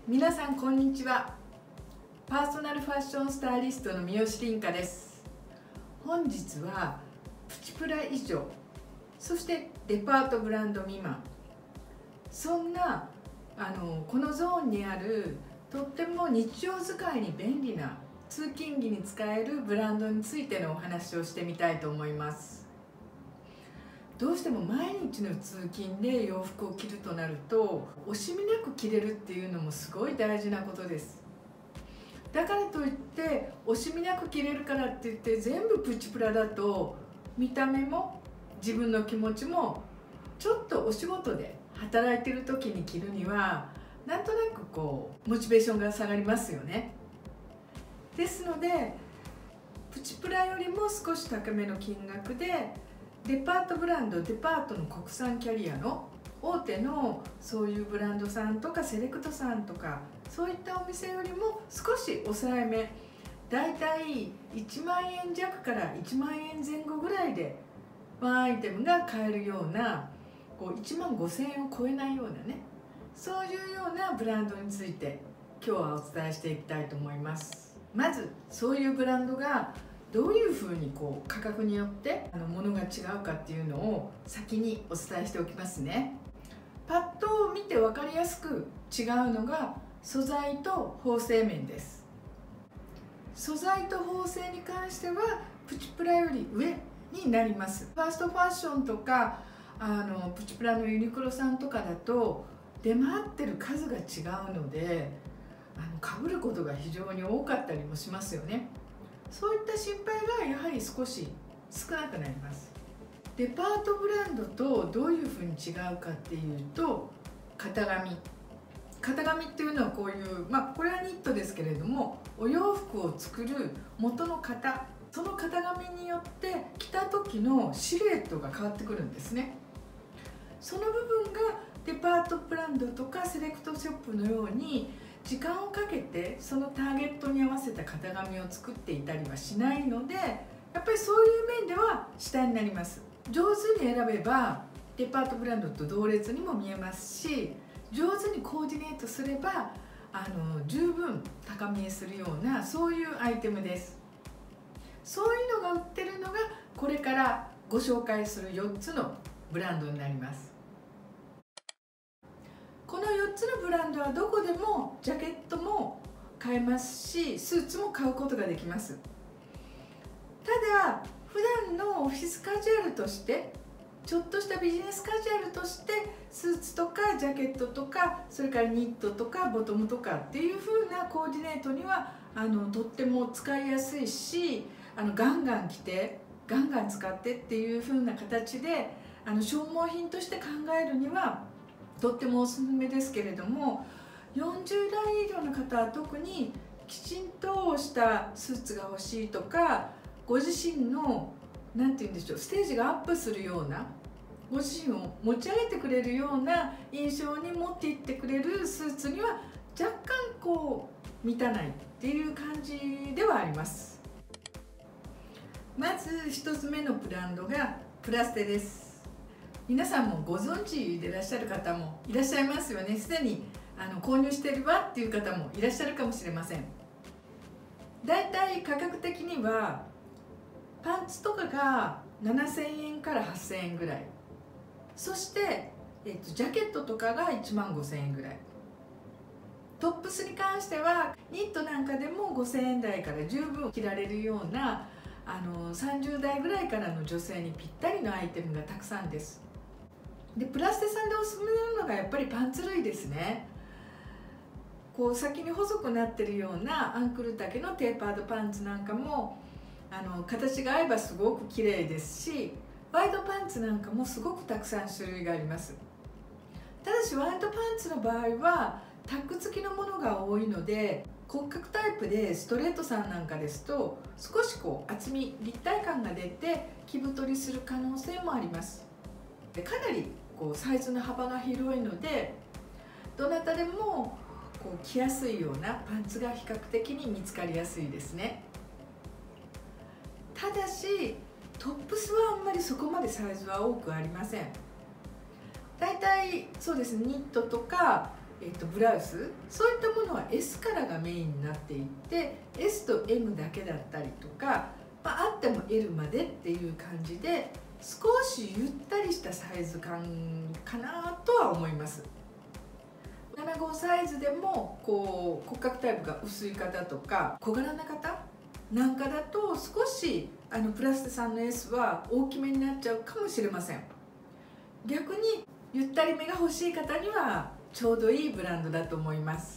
皆さんこんにちは。パーソナルファッションスタイリストの三好凛香です。本日はプチプラ以上、そしてデパートブランド未満、そんなこのゾーンにあるとっても日常使いに便利な通勤着に使えるブランドについてのお話をしてみたいと思います。どうしても毎日の通勤で洋服を着るとなると惜しみなく着れるっていうのもすごい大事なことです。だからといって惜しみなく着れるからって言って全部プチプラだと見た目も自分の気持ちもちょっとお仕事で働いてる時に着るにはなんとなくモチベーションが下がりますよね。ですのでプチプラよりも少し高めの金額でデパートブランド、デパートの国産キャリアの大手のそういうブランドさんとかセレクトさんとかそういったお店よりも少し抑えめ、だいたい1万円弱から1万円前後ぐらいでワンアイテムが買えるような1万5000円を超えないようなね、そういうようなブランドについて今日はお伝えしていきたいと思います。まずそういうブランドがどういうふうに価格によって物が違うかっていうのを先にお伝えしておきますね。パッと見て分かりやすく違うのが素材と縫製面です。素材と縫製に関してはプチプラより上になります。ファーストファッションとかプチプラのユニクロさんとかだと出回ってる数が違うので被ることが非常に多かったりもしますよね。そういった心配がやはり少し少なくなります。デパートブランドとどういうふうに違うかっていうと、型紙っていうのはこういう、これはニットですけれどもお洋服を作る元の型、その型紙によって着た時のシルエットが変わってくるんですね。その部分がデパートブランドとかセレクトショップのように時間をかけてそのターゲットに合わせた型紙を作っていたりはしないので、やっぱりそういう面では下になります。上手に選べばデパートブランドと同列にも見えますし、上手にコーディネートすれば十分高見えするようなそういうアイテムです。そういうのが売ってるのがこれからご紹介する4つのブランドになります。この4つのブランドはどこでもジャケットも買えますしスーツも買うことができます。ただ普段のオフィスカジュアルとしてちょっとしたビジネスカジュアルとしてスーツとかジャケットとかそれからニットとかボトムとかっていう風なコーディネートにはとっても使いやすいしガンガン着てガンガン使ってっていう風な形で消耗品として考えるにはとってもおすすめですけれども、40代以上の方は特にきちんとしたスーツが欲しいとか、ご自身の何て言うんでしょう、ステージがアップするような、ご自身を持ち上げてくれるような印象に持っていってくれるスーツには若干満たないっていう感じではあります。まず1つ目のブランドがプラステです。皆さんもご存知でいらっしゃる方もいらっしゃいますよね。すでに購入してるわっていう方もいらっしゃるかもしれません。だいたい価格的にはパンツとかが7000円から8000円ぐらい、そして、ジャケットとかが1万5000円ぐらい、トップスに関してはニットなんかでも5000円台から十分着られるような30代ぐらいからの女性にぴったりのアイテムがたくさんです。でプラステさんでおすすめなのがやっぱりパンツ類ですね。先に細くなってるようなアンクル丈のテーパードパンツなんかも形が合えばすごく綺麗ですし、ワイドパンツなんかもすごくたくさん種類があります。ただしワイドパンツの場合はタック付きのものが多いので、骨格タイプでストレートさんなんかですと少し厚み立体感が出て着太りする可能性もあります。でかなりサイズの幅が広いのでどなたでも着やすいようなパンツが比較的に見つかりやすいですね。ただしトップスはあんまりそこまでサイズは多くありません。だいたいそうですね、ニットとかブラウス、そういったものは S からがメインになっていって S と M だけだったりとか、あっても L までっていう感じで少しゆったりしたサイズ感かなとは思います。75サイズでもこう骨格タイプが薄い方とか小柄な方なんかだと少しプラステさんの S は大きめになっちゃうかもしれません。逆にゆったりめが欲しい方にはちょうどいいブランドだと思います。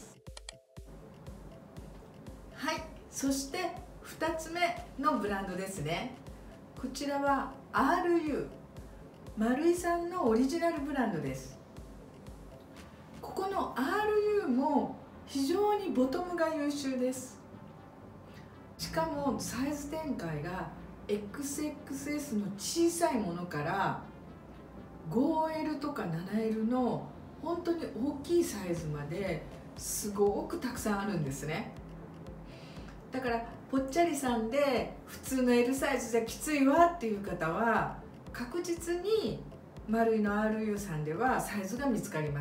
はい、そして2つ目のブランドですね。こちらは RU 丸井さんのオリジナルブランドです。ここの RU も非常にボトムが優秀です。しかもサイズ展開が XXS の小さいものから 5L とか 7L の本当に大きいサイズまですごくたくさんあるんですね。だからぽっちゃりさんで普通の L サイズじゃきついわっていう方は確実に丸井の RU さんではサイズが見つかります。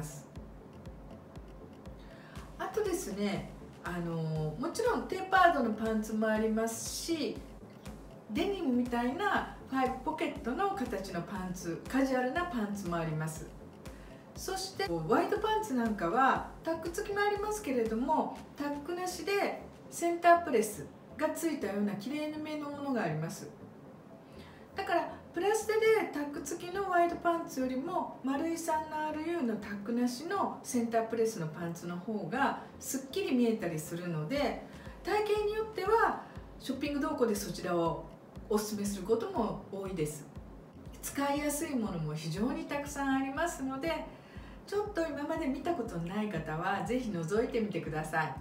あとですね、もちろんテーパードのパンツもありますし、デニムみたいな5ポケットの形のパンツ、カジュアルなパンツもあります。そしてワイドパンツなんかはタック付きもありますけれども、タックなしでセンタープレスがついたようなきれいめのものがあります。だからプラステでタック付きのワイドパンツよりも丸井さんの RU のタックなしのセンタープレスのパンツの方がすっきり見えたりするので、体型によってはショッピング動向でそちらをおすすめすることも多いです。使いやすいものも非常にたくさんありますので、ちょっと今まで見たことのない方はぜひ覗いてみてください。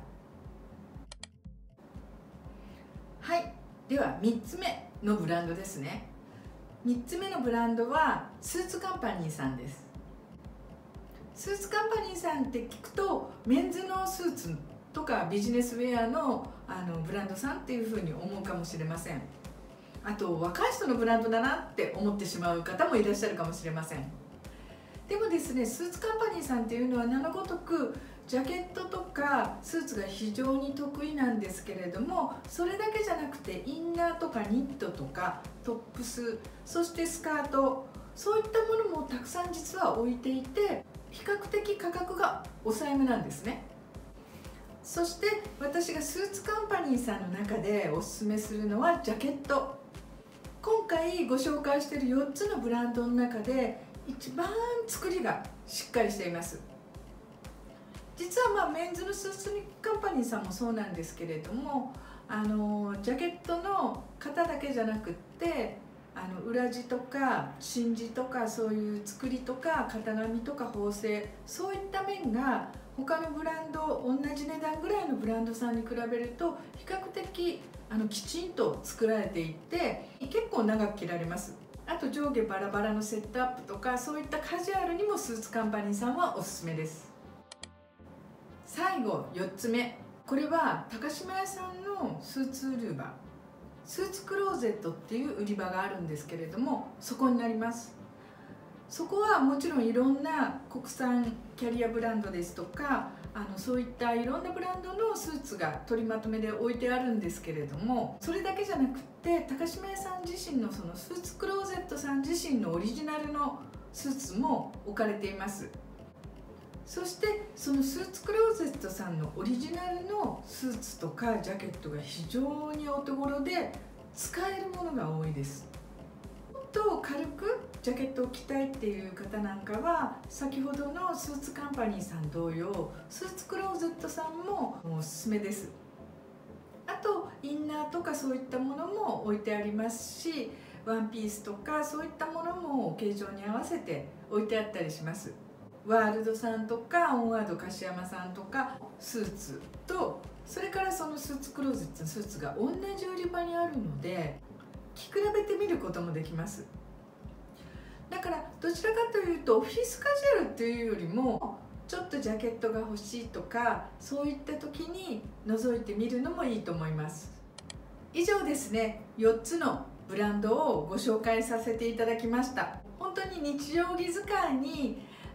はい、では3つ目のブランドですね。3つ目のブランドはスーツカンパニーさんです。スーツカンパニーさんって聞くとメンズのスーツとかビジネスウェアのブランドさんっていうふうに思うかもしれません。あと若い人のブランドだなって思ってしまう方もいらっしゃるかもしれません。でもですね、スーツカンパニーさんっていうのは名のごとくジャケットとかスーツが非常に得意なんですけれども、それだけじゃなくてインナーとかニットとかトップス、そしてスカート、そういったものもたくさん実は置いていて、比較的価格が抑えめなんですね。そして私がスーツカンパニーさんの中でおすすめするのはジャケット。今回ご紹介している4つのブランドの中で一番作りがしっかりしています。実はメンズのスーツカンパニーさんもそうなんですけれども、ジャケットの型だけじゃなくって裏地とか真地とかそういう作りとか型紙とか縫製、そういった面が他のブランド同じ値段ぐらいのブランドさんに比べると比較的きちんと作られていて結構長く着られます。あと上下バラバラのセットアップとかそういったカジュアルにもスーツカンパニーさんはおすすめです。最後4つ目、これは高島屋さんのスーツ売り場、スーツクローゼットっていう売り場があるんですけれども、そこになります。そこはもちろんいろんな国産キャリアブランドですとかそういったいろんなブランドのスーツが取りまとめで置いてあるんですけれども、それだけじゃなくって高島屋さん自身のそのスーツクローゼットさん自身のオリジナルのスーツも置かれています。そしてそのスーツクローゼットさんのオリジナルのスーツとかジャケットが非常にお手頃で使えるものが多いです。もっと軽くジャケットを着たいっていう方なんかは先ほどのスーツカンパニーさん同様スーツクローゼットさんもおすすめです。あとインナーとかそういったものも置いてありますし、ワンピースとかそういったものも形状に合わせて置いてあったりします。ワールドさんとかオンワード樫山さんとかスーツと、それからそのスーツクローゼットのスーツが同じ売り場にあるので着比べてみることもできます。だからどちらかというとオフィスカジュアルっていうよりもちょっとジャケットが欲しいとかそういった時に覗いてみるのもいいと思います。以上ですね、4つのブランドをご紹介させていただきました。本当に日常着使いに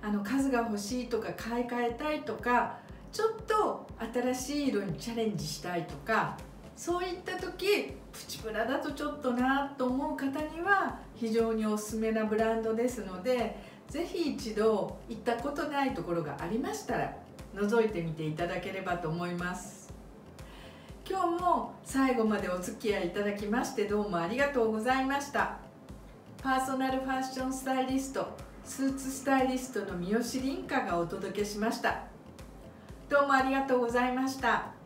数が欲しいとか買い替えたいとか、ちょっと新しい色にチャレンジしたいとか、そういった時プチプラだとちょっとなと思う方には非常におすすめなブランドですので、ぜひ一度行ったことないところがありましたら覗いてみていただければと思います。今日も最後までお付き合いいただきましてどうもありがとうございました。パーソナルファッションスタイリスト、スーツスタイリストの三好凛香がお届けしました。どうもありがとうございました。